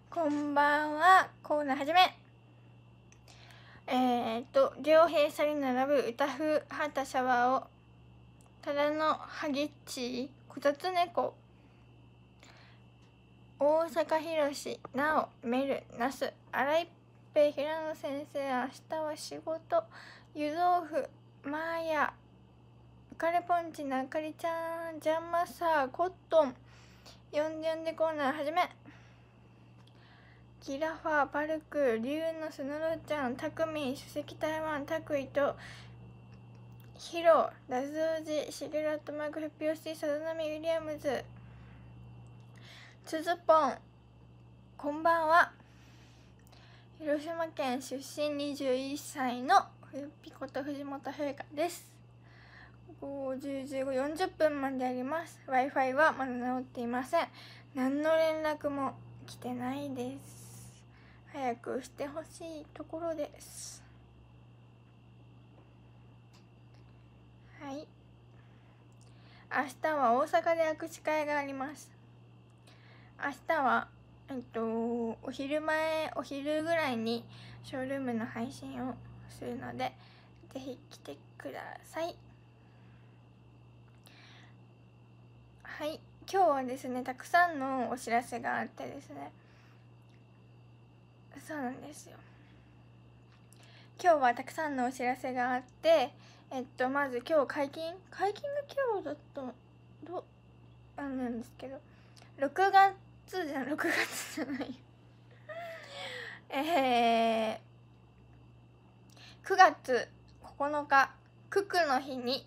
こんばんは。コーナー始め。両閉鎖に並ぶ歌風はたシャワーをただのハゲッチこたつ猫大阪広しなおメルナス荒井っぺ平野先生明日は仕事湯豆腐マーヤ浮かれポンチなあかりちゃんジャンマサーコットン呼んでコーナー始め。ギラファーパルクリュウのスノロちゃんタクミン首席台湾タクイとヒロラズウジシゲラットマークフピオシサダナミウィリアムズツズポンこんばんは。広島県出身21歳の冬ピコと藤本冬香です。5、10、15、40分まであります。 Wi-Fi はまだ直っていません。何の連絡も来てないです。早くしてほしいところです。はい、明日は大阪で握手会があります。明日はお昼ぐらいにショールームの配信をするのでぜひ来てください。はい、今日はですねたくさんのお知らせがあってですね、そうなんですよ。今日はたくさんのお知らせがあって、まず今日解禁が今日だったなんですけど、6月じゃない9月9日ククの日に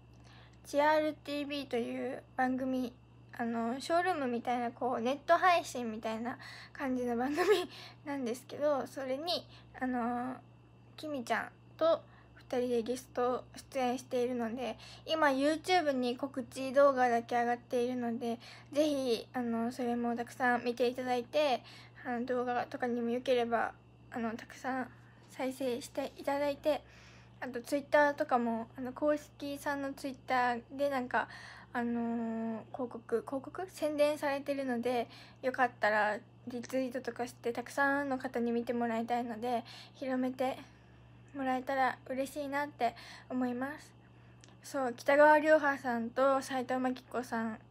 CRTV という番組、ショールームみたいなこうネット配信みたいな感じの番組なんですけど、それにきみちゃんと2人でゲスト出演しているので、今 YouTube に告知動画だけ上がっているのでぜひそれもたくさん見ていただいて、動画とかにもよければたくさん再生していただいて、あとツイッターとかも公式さんのツイッターでなんか広告宣伝されてるので、よかったらリツイートとかしてたくさんの方に見てもらいたいので広めてもらえたら嬉しいなって思います。そう、北川涼波さんと斉藤真希子さん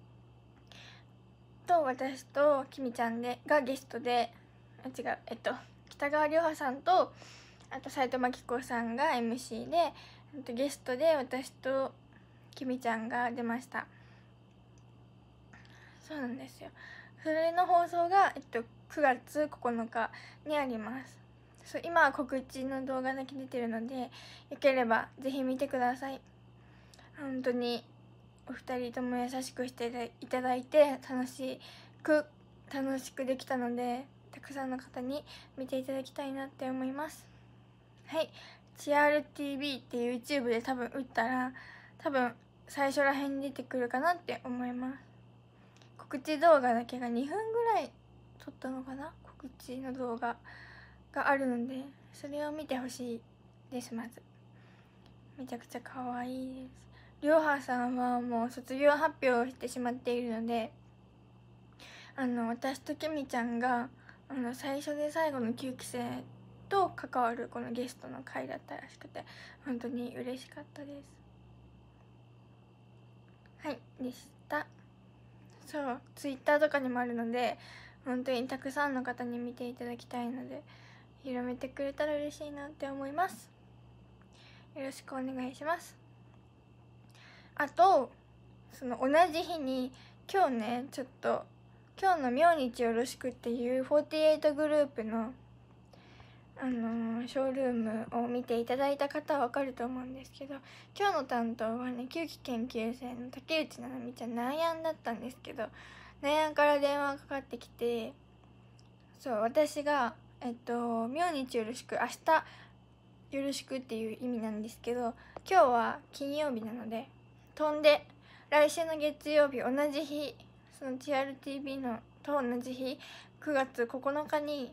と私ときみちゃんがゲストで、北川涼波さんとあと斉藤真希子さんが MC で、ゲストで私ときみちゃんが出ました。そうなんですよ。それの放送が、9月9日にあります。そう、今は告知の動画だけ出てるのでよければぜひ見てください。本当にお二人とも優しくしていただいて楽しくできたので、たくさんの方に見ていただきたいなって思います。はい、CRTV って YouTube で多分打ったら最初らへんに出てくるかなって思います。告知動画だけが2分ぐらい撮ったのかな、告知の動画があるのでそれを見てほしいです。まずめちゃくちゃ可愛いです。りょうはさんはもう卒業発表をしてしまっているので、私ときみちゃんが最初で最後の9期生と関わるこのゲストの回だったらしくて本当に嬉しかったです。はいでした。そう、ツイッターとかにもあるので本当にたくさんの方に見ていただきたいので広めてくれたら嬉しいなって思います。よろしくお願いします。あとその同じ日に今日ねちょっと今日の明日よろしくっていう48グループのショールームを見ていただいた方は分かると思うんですけど、今日の担当はね9期研究生の竹内ななみちゃんナヤンだったんですけど、ナヤンから電話がかかってきて、そう、私が明日よろしく、明日よろしくっていう意味なんですけど、今日は金曜日なので飛んで来週の月曜日同じ日、その TRTV のと同じ日9月9日に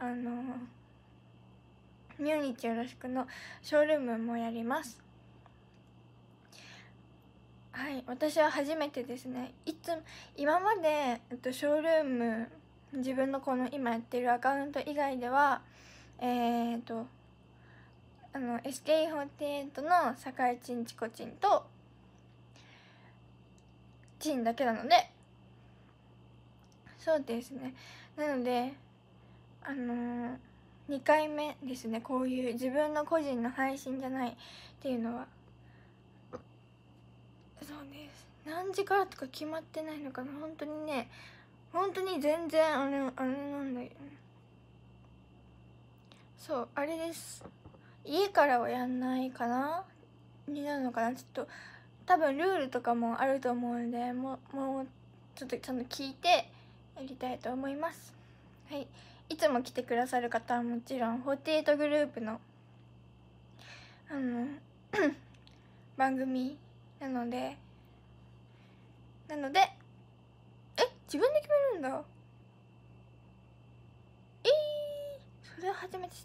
明日よろしくのショールームもやります。はい、私は初めてですね。今まで、ショールーム自分のこの今やってるアカウント以外ではSKE48 の酒井ちんちこちんとちんだけなので、そうですね。なので2回目ですね、こういう自分の個人の配信じゃないっていうのは。そうです。何時からとか決まってないのかな。本当にね、本当に全然あれなんだよね。そう、あれです。家からはやんないかなになるのかな。ちょっと多分ルールとかもあると思うので、もうちょっとちゃんと聞いてやりたいと思います。はい。いつも来てくださる方はもちろん48グループの番組なので自分で決めるんだ。それは初めて知った。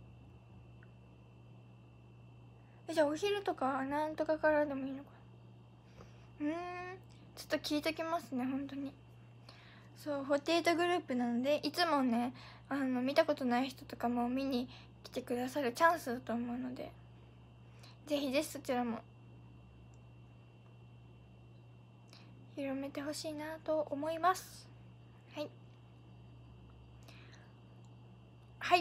じゃあお昼とかなんとかからでもいいのかな。ちょっと聞いときますね、本当に。そう、48グループなので、いつもね見たことない人とかも見に来てくださるチャンスだと思うので、ぜひぜひそちらも広めてほしいなと思います。はいはい。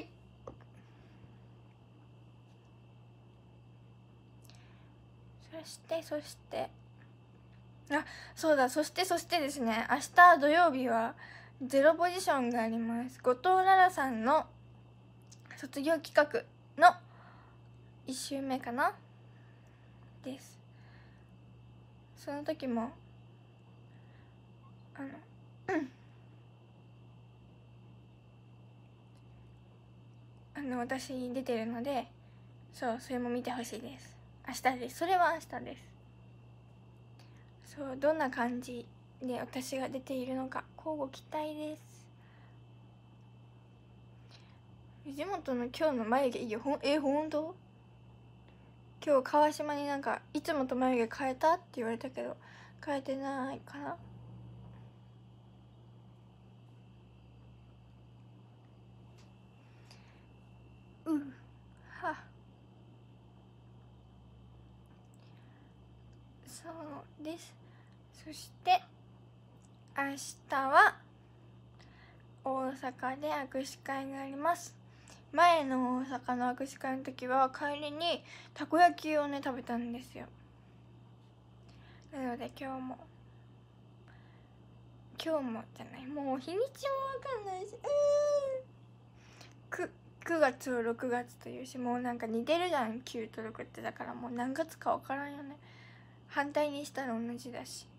そしてそうだ、そしてですね、明日土曜日はゼロポジションがあります。後藤ララさんの卒業企画の1週目かなです。その時も私出てるので、それも見てほしいです。明日です。それは明日です。そう、どんな感じで私が出ているのか交互期待です。藤本の今日の眉毛いいよ。ほんと？今日川島になんかいつもと眉毛変えたって言われたけど、変えてないかな。そうです。そして明日は大阪で握手会があります。前の大阪の握手会の時は帰りにたこ焼きをね食べたんですよ。なので今日もじゃない、もう日にちもわかんないし、9月を6月というし、もうなんか似てるじゃん、9と6って。だからもう何月かわからんよね。反対にしたら同じだし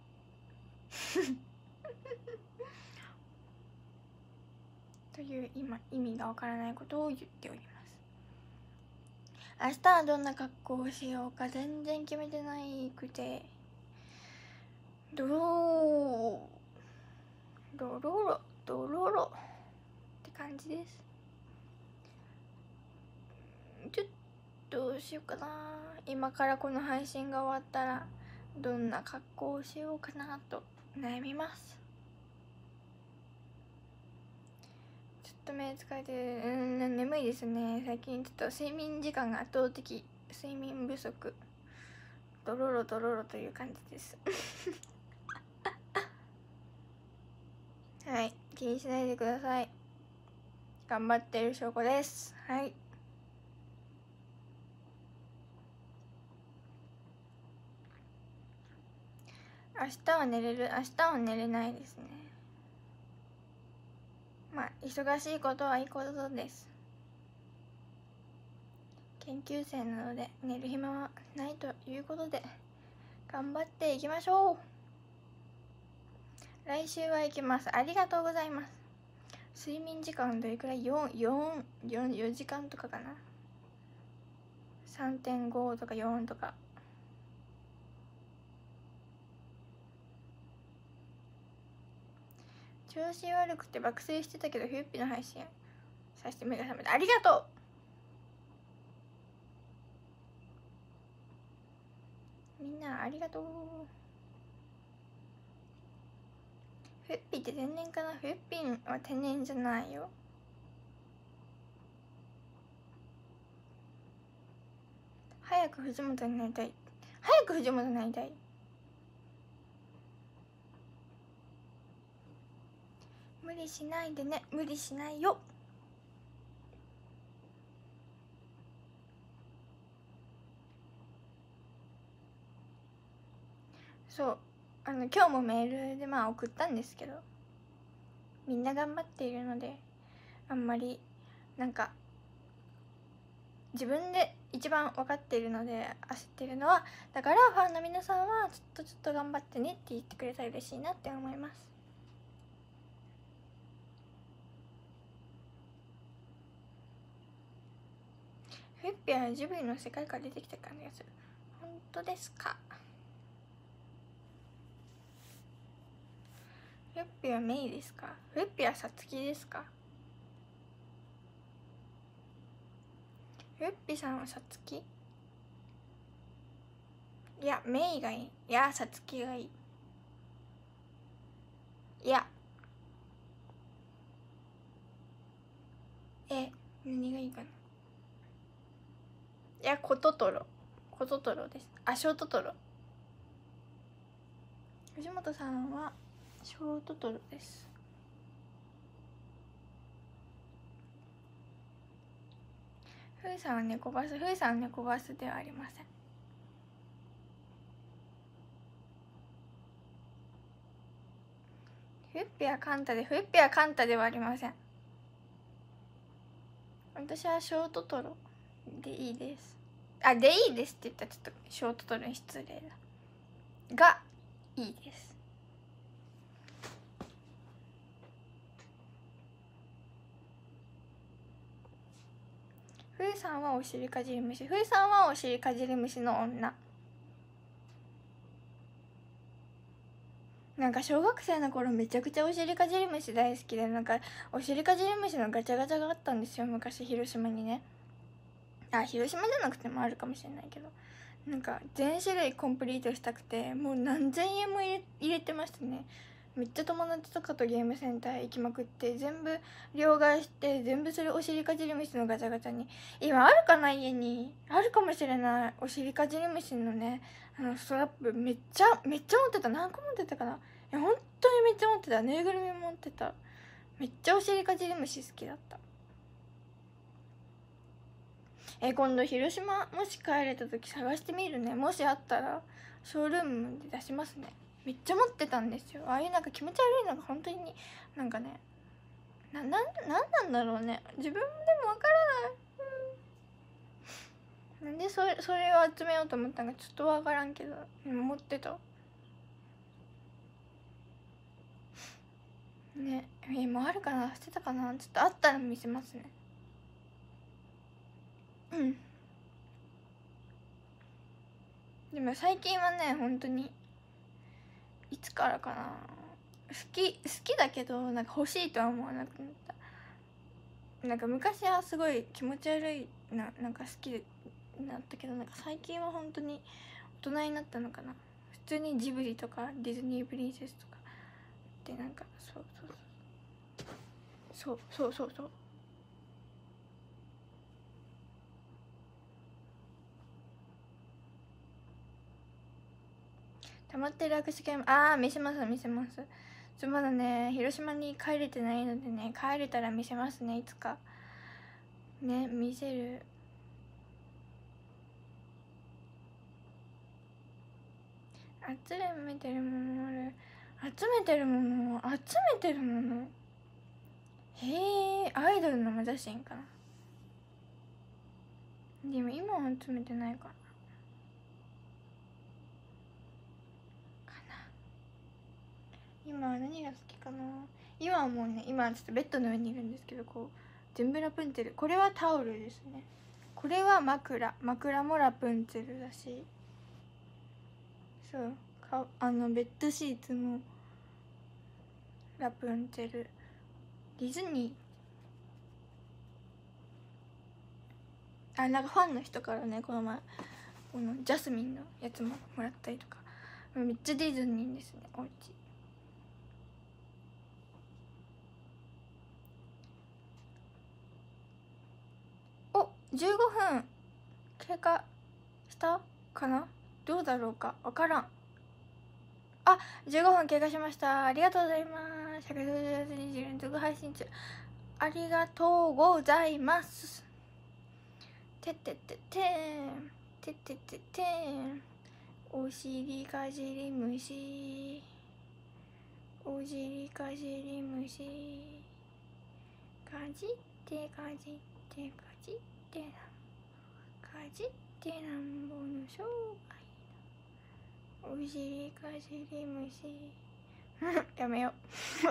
という意味がわからないことを言っております。明日はどんな格好をしようか全然決めてないくて、ドロロって感じです。ちょっとどうしようかな。今からこの配信が終わったらどんな格好をしようかなと悩みます。ちょっと目疲れてる。眠いですね。最近ちょっと睡眠時間が圧倒的、睡眠不足、ドロロという感じですはい、気にしないでください。頑張ってる証拠です。はい。明日は寝れる、明日は寝れないですね。まあ忙しいことはいいことです。研究生なので寝る暇はないということで頑張っていきましょう。来週は行きます。ありがとうございます。睡眠時間どれくらい？ 4時間とかかな。 3.5 とか4とか。調子悪くて爆睡してたけど、フィッピの配信さして目が覚めた。ありがとう。みんなありがとう。 フッピーって天然かな。フッピーは天然じゃないよ。早く藤本になりたい。早く藤本になりたい。無理しないでね。無理しないよ。そう、今日もメールで送ったんですけど、みんな頑張っているので、あんまりなんか自分で一番分かっているので焦ってるのは、だからファンの皆さんはちょっと頑張ってねって言ってくれたら嬉しいなって思います。フッピはジブリの世界から出てきた感じがする。本当ですか？フッピはメイですか？フッピはサツキですか？フッピさんはサツキ？いや、メイがいい。いや、サツキがいい。いや、何がいいかな。いや、コトトロです。あ、ショートトロ。藤本さんはショートトロです。ふうさんは猫バス。ふうさんは猫バスではありません。フッピはカンタで、フッピはカンタではありません。私はショートトロでいいです。あ、でいいですって言ったらちょっとショートトロに失礼だがいいです。ふうさんはお尻かじり虫。ふうさんはお尻かじり虫の女。なんか小学生の頃めちゃくちゃお尻かじり虫大好きで、なんかお尻かじり虫のガチャガチャがあったんですよ、昔広島にね。あ、広島じゃなくてもあるかもしれないけど、なんか全種類コンプリートしたくて、もう何千円も入れてましたね。めっちゃ友達とかとゲームセンター行きまくって、全部両替して、全部それお尻かじり虫のガチャガチャに。今あるかな、家に。あるかもしれない。お尻かじり虫のね、ストラップめっちゃ持ってた。何個持ってたかな。いや、本当にめっちゃ持ってた。ぬいぐるみも持ってた。めっちゃお尻かじり虫好きだった。今度広島もし帰れた時探してみるね。もしあったらショールームで出しますね。めっちゃ持ってたんですよ。ああいうなんか気持ち悪いのが本当になんかね、なんなんだろうね。自分でもわからない。なんでそれを集めようと思ったのかちょっとわからんけど、持ってたね。今あるかな、捨てたかな。ちょっとあったら見せますね。うん。でも最近はね、本当にいつからかな、好きだけどなんか欲しいとは思わなくなった。なんか昔はすごい気持ち悪いなんか好きになったけど、なんか最近は本当に大人になったのかな。普通にジブリとかディズニープリンセスとかで、なんかそう溜まってる握手券、見せます。まだね、広島に帰れてないのでね、帰れたら見せますね、いつかね。見せる。集めてるものある。集めてるものへえ、アイドルのマ写真かな。でも今は集めてないかな。今は何が好きかな。今はもうね、今はちょっとベッドの上にいるんですけど、こう全部ラプンツェル。これはタオルですね。これは枕もラプンツェルだし、そうベッドシーツもラプンツェル。ディズニー、なんかファンの人からね、この前このジャスミンのやつももらったりとか、めっちゃディズニーですね、おうち。 15分経過したかな、どうだろうか、わからん。あ、15分経過しました。ありがとうございます。158日連続配信中。ありがとうございます。てってっててんてってっててん、お尻かじり虫、お尻かじり虫、かじってかじってかじってかじってなんぼの商売、お尻かじり虫やめよう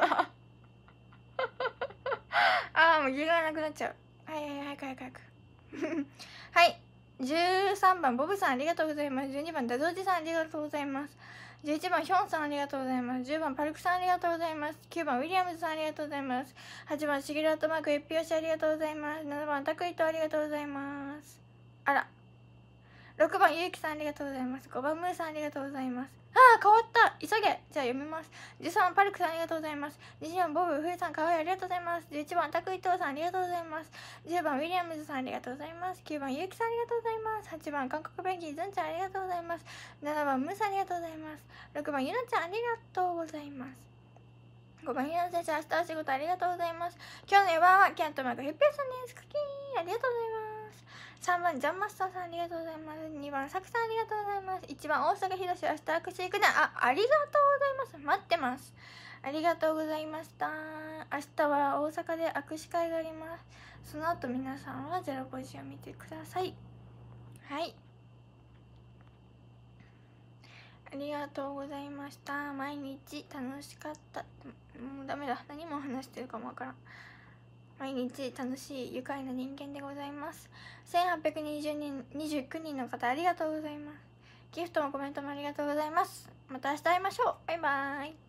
ああ、もう時間なくなっちゃう。はいはいはい、早く早くはい、13番ボブさんありがとうございます。12番ダゾージさんありがとうございます。11番ヒョンさんありがとうございます。10番パルクさんありがとうございます。9番ウィリアムズさんありがとうございます。8番シゲルアットマーク FP ありがとうございます。7番タクイトありがとうございます。あら、6番ゆうきさんありがとうございます。5番ムーさんありがとうございます。ああ、変わった、急げ。じゃあ読みます。13番パルクさんありがとうございます。20番ボブフーさんかわいいありがとうございます。11番タクイトさんありがとうございます。10番ウィリアムズさんありがとうございます。9番ゆうきさんありがとうございます。8番韓国ペンギンずんちゃんありがとうございます。7番ムーさんありがとうございます。6番ゆなちゃんありがとうございます。5番ひな先生、明日お仕事ありがとうございます。今日の4番はキャントマークヘッピーさんです。クキーンありがとうございます。3番ジャンマスターさんありがとうございます。2番サクさんありがとうございます。1番大阪ひろし、明日握手行くね。ありがとうございます。待ってます。ありがとうございました。明日は大阪で握手会があります。その後皆さんは05時を見てください。はい、ありがとうございました。毎日楽しかった。もうダメだ、何も話してるかもわからん。毎日楽しい愉快な人間でございます。1820人29人の方ありがとうございます。ギフトもコメントもありがとうございます。また明日会いましょう。バイバーイ。